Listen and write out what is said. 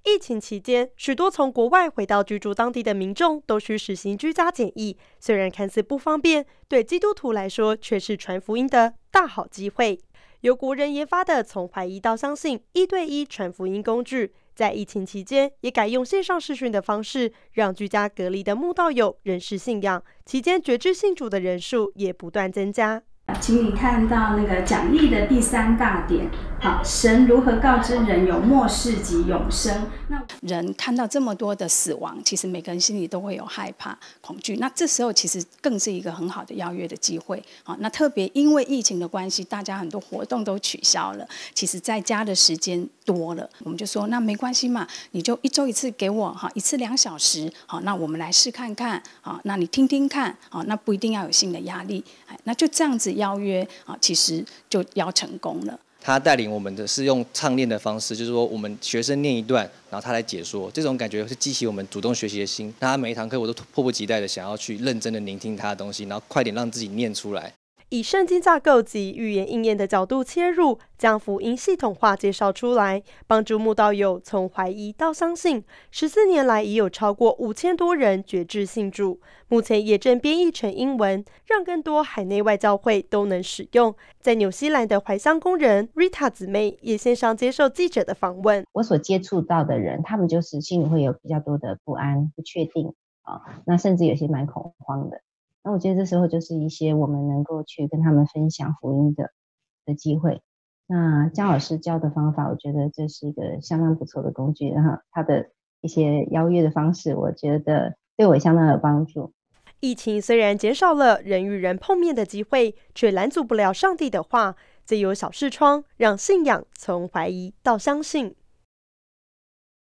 疫情期间，许多从国外回到居住当地的民众都需实行居家检疫。虽然看似不方便，对基督徒来说却是传福音的大好机会。由国人研发的从怀疑到相信1对1传福音工具，在疫情期间也改用线上视讯的方式，让居家隔离的慕道友认识信仰。期间决志信主的人数也不断增加。 请你看到那个讲义的第3大点，好，神如何告知人有末世及永生。那人看到这么多的死亡，其实每个人心里都会有害怕、恐惧。那这时候其实更是一个很好的邀约的机会。好，那特别因为疫情的关系，大家很多活动都取消了，其实在家的时间多了，我们就说那没关系嘛，你就1周1次给我哈，1次2小时，好，那我们来试看看，好，那你听听看，好，那不一定要有新的压力，那就这样子邀约啊，其实就邀成功了。 他带领我们的是用唱念的方式，就是说我们学生念一段，然后他来解说，这种感觉是激起我们主动学习的心。那他每一堂课我都迫不及待的想要去认真的聆听他的东西，然后快点让自己念出来。 以圣经架构及预言应验的角度切入，将福音系统化介绍出来，帮助慕道友从怀疑到相信。14年来，已有超过5000多人决志信主，目前也正编译成英文，让更多海内外教会都能使用。在纽西兰的怀乡工人 Rita 姊妹也线上接受记者的访问。 我所接触到的人，他们就是心里会有比较多的不安、不确定那甚至有些蛮恐慌的。那我觉得这时候就是一些我们能够去跟他们分享福音的机会。那姜老师教的方法，我觉得这是一个相当不错的工具，然后他的一些邀约的方式，我觉得对我相当有帮助。 疫情虽然减少了人与人碰面的机会，却拦阻不了上帝的话，借由小视窗，让信仰从怀疑到相信。